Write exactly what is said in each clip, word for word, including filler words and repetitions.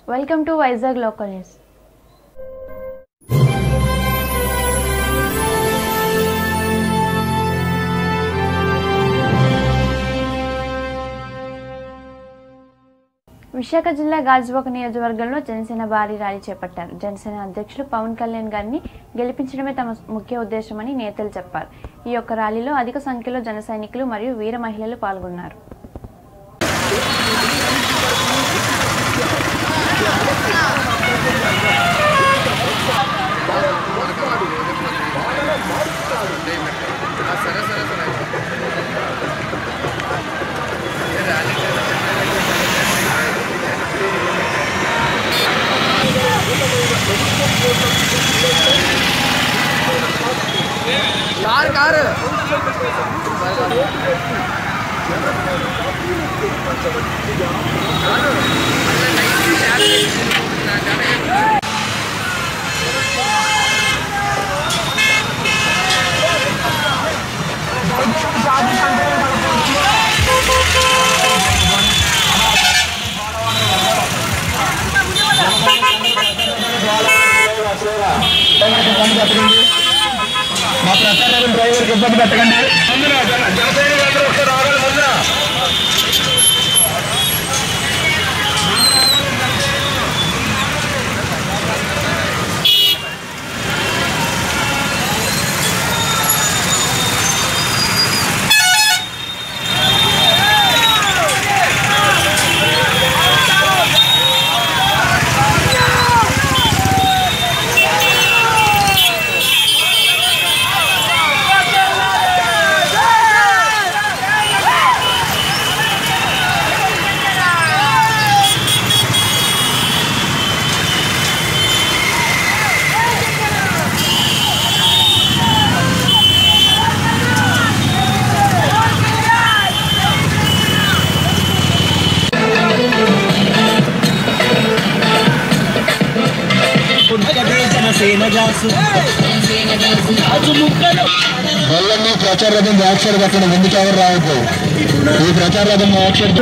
Welcome to Vizag Local News. Visakha జిల్లా గాజువాక నియోజకవర్గంలో జనసేన భారీ ర్యాలీ చేపట్టారు. జనసేన అధ్యక్షులు పవన్ కళ్యాణ్ గారిని గెలిపించడమే తమ ముఖ్య ఉద్దేశమని నేతలు చెప్పారు. ఈ యొక్క ర్యాలీలో అధిక సంఖ్యలో జన సైనికులు మరియు వీర మహిళలు పాల్గొన్నారు. कार कार మా ప్రచారం డ్రైవర్కి ఇబ్బంది పెట్టకండి. ముందున జనసైనికులు అందరూ ఒకసారి రావాలి. ముందున బొల్లన్నీ ప్రచార రథం వ్యాక్షర్ కట్టడం ఎందుకు ఎవరు రావద్దు. ఈ ప్రచార రథం వ్యాక్షర్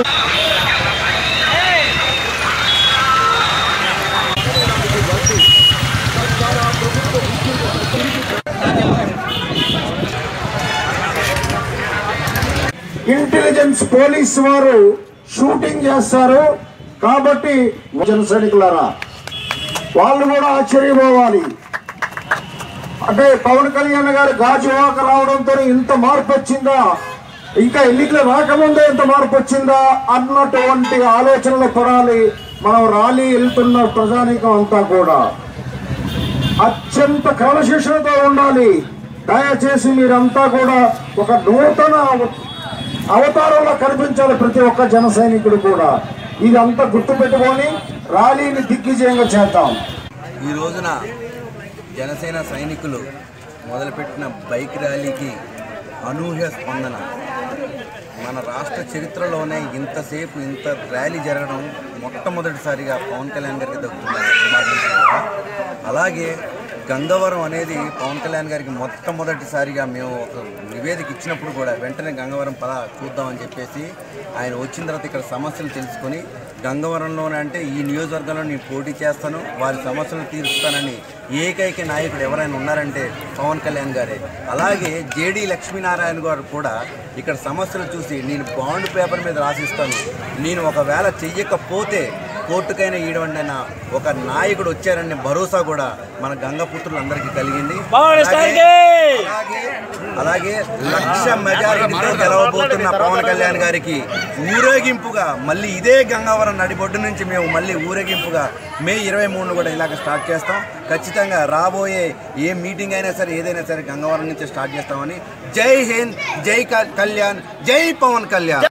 ఇంటెలిజెన్స్ పోలీస్ వారు షూటింగ్ చేస్తారు కాబట్టి జన సైనికులారా వాళ్ళు కూడా ఆశ్చర్యపోవాలి. అంటే పవన్ కళ్యాణ్ గారు గాజువాక రావడంతో ఇంత మార్పు వచ్చిందా, ఇంకా ఎన్నికలు రాకముందే ఇంత మార్పు వచ్చిందా అన్నటువంటి ఆలోచనలు పడాలి. మనం ర్యాలీ వెళ్తున్న ప్రజానీకం అంతా కూడా అత్యంత క్రమశిక్షణతో ఉండాలి. దయచేసి మీరంతా కూడా ఒక నూతన అవతారంలో కనిపించాలి ప్రతి ఒక్క జన సైనికుడు కూడా. ఇదంతా గుర్తుపెట్టుకొని ర్యాలీని దిగ్విజయంగా చేద్దాం. ఈ రోజున జనసేన సైనికులు మొదలుపెట్టిన బైక్ ర్యాలీకి అనూహ్య స్పందన. మన రాష్ట్ర చరిత్రలోనే ఇంతసేపు ఇంత ర్యాలీ జరగడం మొట్టమొదటిసారిగా పవన్ కళ్యాణ్ గారికి దక్కుతుంది. అలాగే గంగవరం అనేది పవన్ కళ్యాణ్ గారికి మొట్టమొదటిసారిగా మేము ఒక నివేదిక ఇచ్చినప్పుడు కూడా వెంటనే గంగవరం పద చూద్దామని చెప్పేసి ఆయన వచ్చిన తర్వాత ఇక్కడ సమస్యలు తెలుసుకొని గంగవరంలోనే అంటే ఈ నియోజకవర్గంలో నేను పోటీ చేస్తాను, వారి సమస్యలు తీరుస్తానని ఏకైక నాయకుడు ఎవరైనా ఉన్నారంటే పవన్ కళ్యాణ్ గారే. అలాగే జేడీ లక్ష్మీనారాయణ గారు కూడా ఇక్కడ సమస్యలు చూసి నేను బాండ్ పేపర్ మీద రాసిస్తాను, నేను ఒకవేళ చెయ్యకపోతే కోర్టుకైనా ఈడవండి అన్న ఒక నాయకుడు వచ్చారనే భరోసా కూడా మన గంగపుత్రులందరికీ కలిగింది. అలాగే అలాగే లక్ష మెజారిటీతో గెలవబోతున్న పవన్ కళ్యాణ్ గారికి ఊరేగింపుగా మళ్ళీ ఇదే గంగవరం నడిబొడ్డు నుంచి మేము మళ్ళీ ఊరేగింపుగా మే ఇరవై మూడును కూడా ఇలాగ స్టార్ట్ చేస్తాం. ఖచ్చితంగా రాబోయే ఏ మీటింగ్ అయినా సరే ఏదైనా సరే గంగవరం నుంచి స్టార్ట్ చేస్తామని. జై హింద్, జై కళ్యాణ్, జై పవన్ కళ్యాణ్.